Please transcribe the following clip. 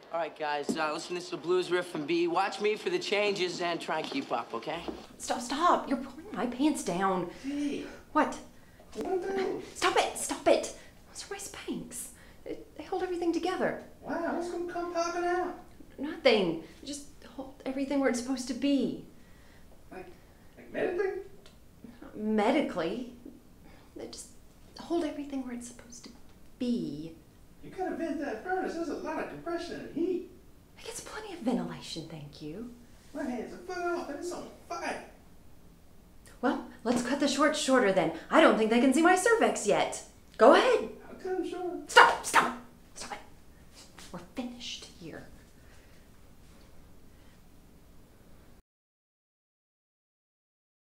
All right, guys, listen, this is a blues riff from B. Watch me for the changes and try and keep up, okay? Stop. You're pulling my pants down. Hey. What? What are those? Stop it. Those are my Spanx. They hold everything together. Wow, what's gonna come popping out? Nothing. Just hold everything where it's supposed to be. Like medically? Not medically. They just hold everything where it's supposed to be. You gotta vent that furnace. There's a lot of compression and heat. It gets plenty of ventilation, thank you. My hand's a foot off and it's on fire. Well, let's cut the short shorter then. I don't think they can see my cervix yet. Go ahead. I'll cut him short. Stop it. We're finished.